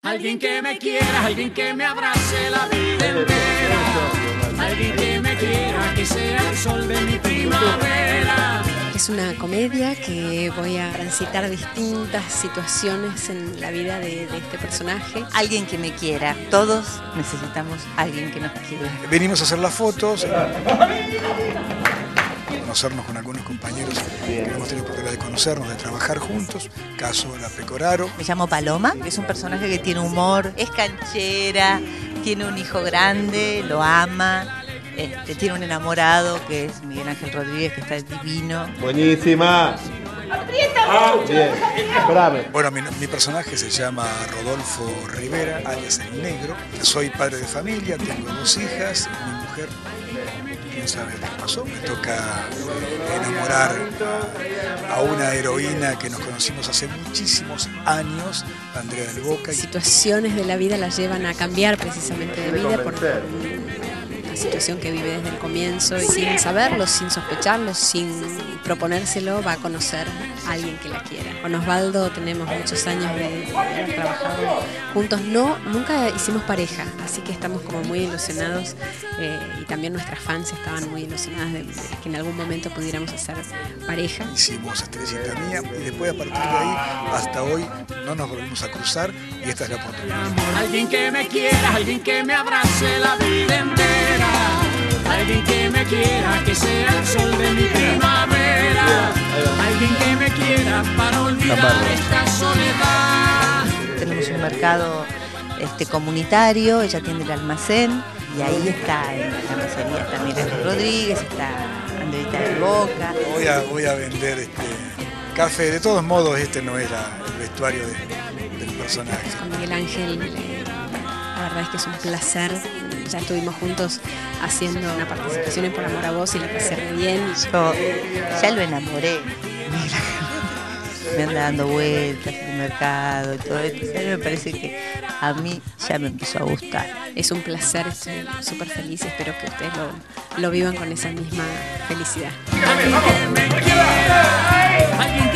Alguien que me quiera, alguien que me abrace la vida entera. Alguien que me quiera, que sea el sol de mi primavera. Es una comedia que voy a transitar distintas situaciones en la vida de este personaje. Alguien que me quiera. Todos necesitamos a alguien que nos quiera. Venimos a hacer las fotos, conocernos con algunos compañeros que hemos tenido oportunidad de conocernos, de trabajar juntos. Caso La Pecoraro. Me llamo Paloma, es un personaje que tiene humor, es canchera, tiene un hijo grande, lo ama. Tiene un enamorado que es Miguel Ángel Rodríguez, que está divino. Buenísima. Bien. Espérame. Bueno, mi personaje se llama Rodolfo Rivera, alias El Negro. Soy padre de familia, tengo 2 hijas, mi mujer, quién sabe qué pasó. Me toca enamorar a una heroína que nos conocimos hace muchísimos años, Andrea del Boca. Situaciones de la vida la llevan a cambiar precisamente de vida por una situación que vive desde el comienzo y sin saberlo, sin sospecharlo, sin proponérselo, va a conocer a alguien que la quiera. Con Osvaldo tenemos muchos años de haber trabajado juntos. Nunca hicimos pareja, así que estamos como muy ilusionados y también nuestras fans estaban muy ilusionadas de que en algún momento pudiéramos hacer pareja. Hicimos Estrellita Mía y después a partir de ahí hasta hoy no nos volvimos a cruzar y esta es la oportunidad. Alguien que me quiera, alguien que me abrace la vida entera. Alguien que me quiera, que sea el sol de mi primavera. Alguien que me quiera para olvidar esta soledad. Tenemos un mercado comunitario, ella tiene el almacén y ahí está en la carnicería, está Miguel Ángel Rodríguez, está Andreita del Boca. Voy a vender café. De todos modos, no era el vestuario del personaje. Con Miguel Ángel, la verdad es que es un placer. Ya estuvimos juntos haciendo una participación en Por Amor a Vos y la pasé re bien. Yo ya lo enamoré. Me anda dando vueltas en el mercado y todo esto. Ya me parece que a mí ya me empezó a gustar. Es un placer, estoy súper feliz. Espero que ustedes lo vivan con esa misma felicidad. Alguien que me quiera, alguien